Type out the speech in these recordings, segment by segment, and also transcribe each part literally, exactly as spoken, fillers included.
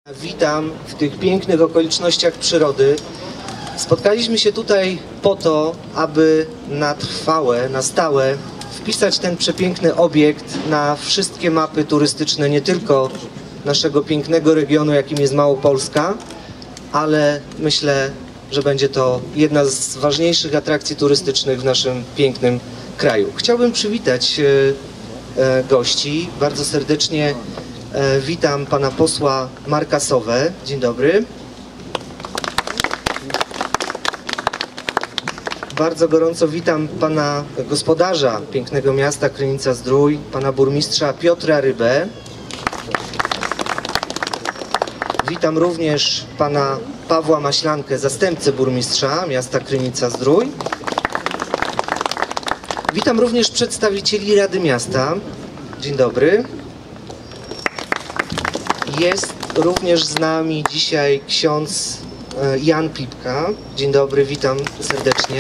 Witam w tych pięknych okolicznościach przyrody. Spotkaliśmy się tutaj po to, aby na trwałe, na stałe wpisać ten przepiękny obiekt na wszystkie mapy turystyczne, nie tylko naszego pięknego regionu, jakim jest Małopolska, ale myślę, że będzie to jedna z ważniejszych atrakcji turystycznych w naszym pięknym kraju. Chciałbym przywitać e, gości bardzo serdecznie. E, witam pana posła Marka Sowę. Dzień dobry. Bardzo gorąco witam pana gospodarza pięknego miasta Krynica-Zdrój, pana burmistrza Piotra Rybę. Witam również pana Pawła Maślankę, zastępcę burmistrza miasta Krynica-Zdrój. Witam również przedstawicieli Rady Miasta. Dzień dobry. Jest również z nami dzisiaj ksiądz Jan Pipka. Dzień dobry, witam serdecznie.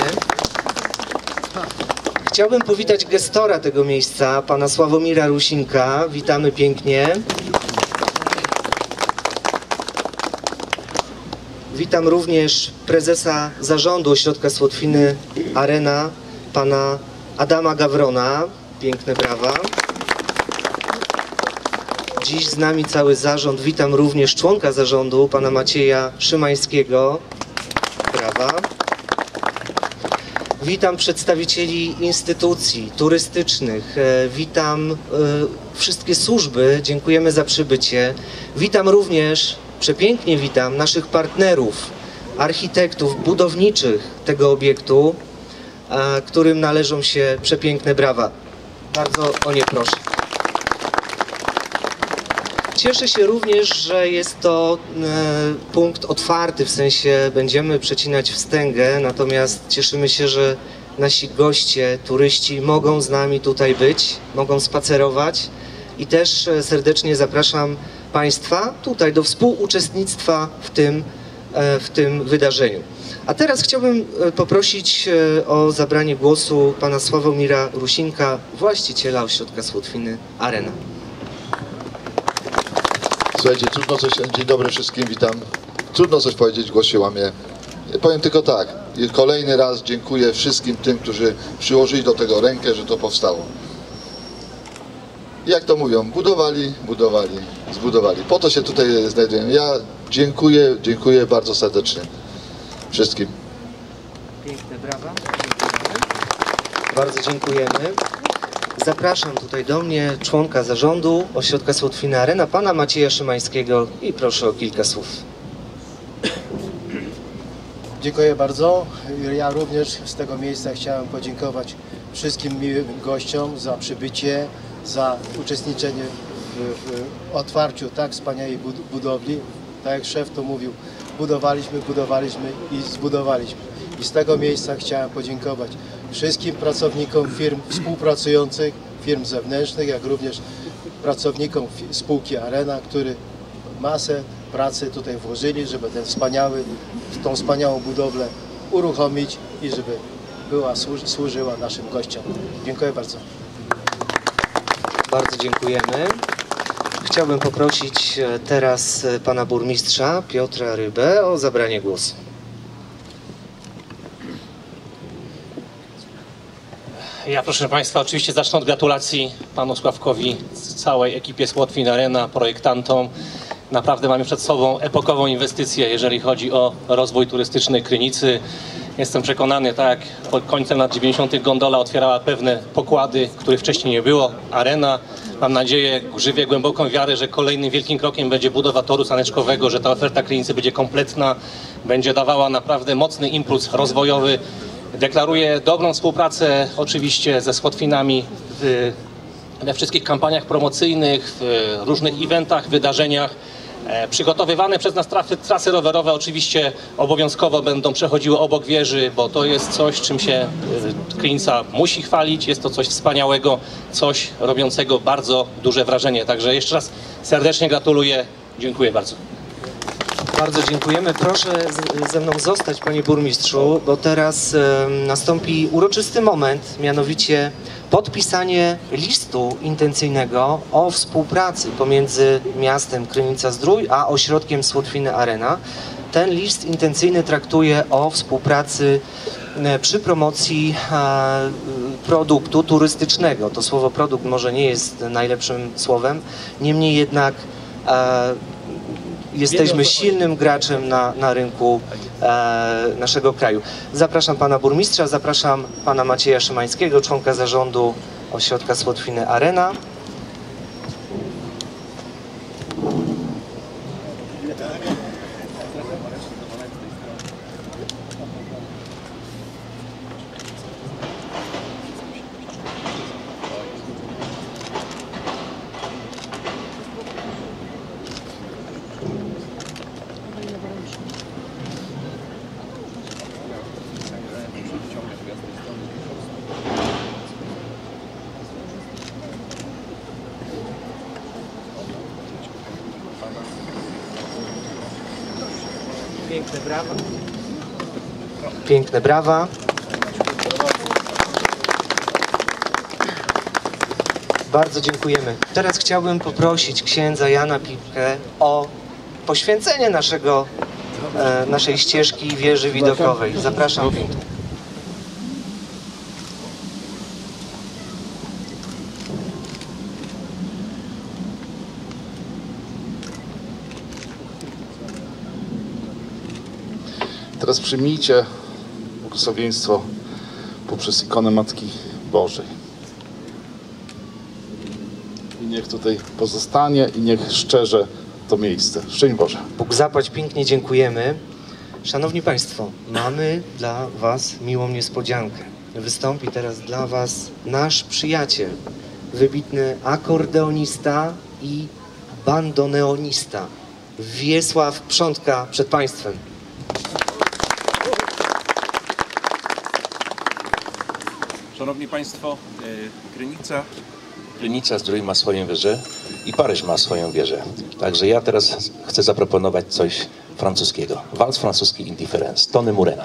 Chciałbym powitać gestora tego miejsca, pana Sławomira Rusinka. Witamy pięknie. Witam również prezesa zarządu Ośrodka Słotwiny Arena, pana Adama Gawrona. Piękne brawa. Dziś z nami cały zarząd. Witam również członka zarządu, pana Macieja Szymańskiego. Brawa. Witam przedstawicieli instytucji turystycznych. Witam y, wszystkie służby. Dziękujemy za przybycie. Witam również, przepięknie witam, naszych partnerów, architektów budowniczych tego obiektu, a, którym należą się przepiękne brawa. Bardzo o nie proszę. Cieszę się również, że jest to e, punkt otwarty, w sensie będziemy przecinać wstęgę, natomiast cieszymy się, że nasi goście, turyści mogą z nami tutaj być, mogą spacerować i też e, serdecznie zapraszam państwa tutaj do współuczestnictwa w tym, e, w tym wydarzeniu. A teraz chciałbym e, poprosić e, o zabranie głosu pana Sławomira Rusinka, właściciela Ośrodka Słotwiny Arena. Słuchajcie, trudno coś, dzień dobry wszystkim, witam. Trudno coś powiedzieć, głos się łamie. Powiem tylko tak, kolejny raz dziękuję wszystkim tym, którzy przyłożyli do tego rękę, że to powstało. Jak to mówią, budowali, budowali, zbudowali. Po to się tutaj znajdujemy. Ja dziękuję, dziękuję bardzo serdecznie wszystkim. Piękne brawa. Bardzo dziękujemy. Zapraszam tutaj do mnie członka zarządu Ośrodka Słotwiny Arena, pana Macieja Szymańskiego i proszę o kilka słów. Dziękuję bardzo. Ja również z tego miejsca chciałem podziękować wszystkim miłym gościom za przybycie, za uczestniczenie w, w otwarciu tak wspaniałej budowli. Tak jak szef to mówił, budowaliśmy, budowaliśmy i zbudowaliśmy. I z tego miejsca chciałem podziękować wszystkim pracownikom firm współpracujących, firm zewnętrznych, jak również pracownikom spółki Arena, którzy masę pracy tutaj włożyli, żeby ten wspaniały, tą wspaniałą budowlę uruchomić i żeby była, służyła naszym gościom. Dziękuję bardzo. Bardzo dziękujemy. Chciałbym poprosić teraz pana burmistrza Piotra Rybę o zabranie głosu. Ja, proszę państwa, oczywiście zacznę od gratulacji panu Sławkowi, całej ekipie Słotwin Arena, projektantom. Naprawdę mamy przed sobą epokową inwestycję, jeżeli chodzi o rozwój turystyczny Krynicy. Jestem przekonany, tak jak pod końcem lat dziewięćdziesiątych gondola otwierała pewne pokłady, których wcześniej nie było. Arena, mam nadzieję, żywię głęboką wiarę, że kolejnym wielkim krokiem będzie budowa toru saneczkowego, że ta oferta Krynicy będzie kompletna, będzie dawała naprawdę mocny impuls rozwojowy. Deklaruję dobrą współpracę oczywiście ze Słotwinami w, we wszystkich kampaniach promocyjnych, w różnych eventach, wydarzeniach. E, przygotowywane przez nas trasy, trasy rowerowe oczywiście obowiązkowo będą przechodziły obok wieży, bo to jest coś, czym się e, Krynica musi chwalić. Jest to coś wspaniałego, coś robiącego bardzo duże wrażenie. Także jeszcze raz serdecznie gratuluję. Dziękuję bardzo. Bardzo dziękujemy. Proszę ze mną zostać, panie burmistrzu, bo teraz e, nastąpi uroczysty moment, mianowicie podpisanie listu intencyjnego o współpracy pomiędzy miastem Krynica-Zdrój a ośrodkiem Słotwiny Arena. Ten list intencyjny traktuje o współpracy przy promocji produktu turystycznego. To słowo produkt może nie jest najlepszym słowem, niemniej jednak jesteśmy silnym graczem na, na rynku e, naszego kraju. Zapraszam pana burmistrza, zapraszam pana Macieja Szymańskiego, członka zarządu ośrodka Słotwiny Arena. Piękne brawa. Piękne brawa. Bardzo dziękujemy. Teraz chciałbym poprosić księdza Jana Pipkę o poświęcenie naszego, e, naszej ścieżki wieży widokowej. Zapraszam pięknie. Teraz przyjmijcie błogosławieństwo poprzez ikonę Matki Bożej. I niech tutaj pozostanie i niech szczerze to miejsce. Szczęść Boże. Bóg zapłać, pięknie dziękujemy. Szanowni Państwo, mamy dla Was miłą niespodziankę. Wystąpi teraz dla Was nasz przyjaciel, wybitny akordeonista i bandoneonista Wiesław Przątka przed Państwem. Szanowni Państwo, Krynica, Krynica-Zdrój ma swoją wieżę i Paryż ma swoją wieżę. Także ja teraz chcę zaproponować coś francuskiego. Wals francuski Indifference, Tony Murena.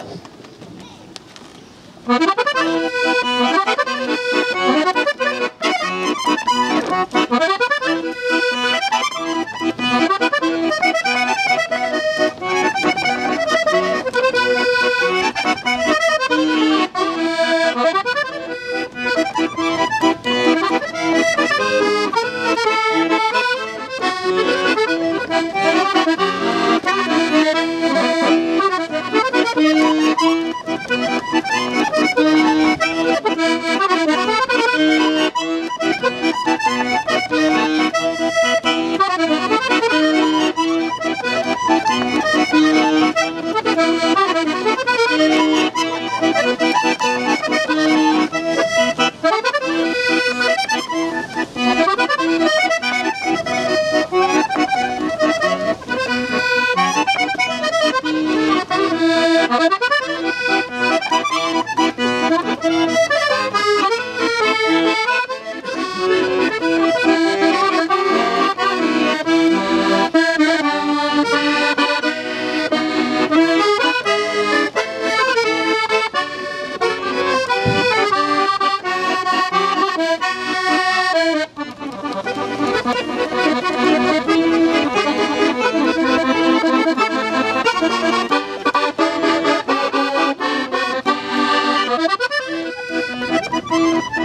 Thank you.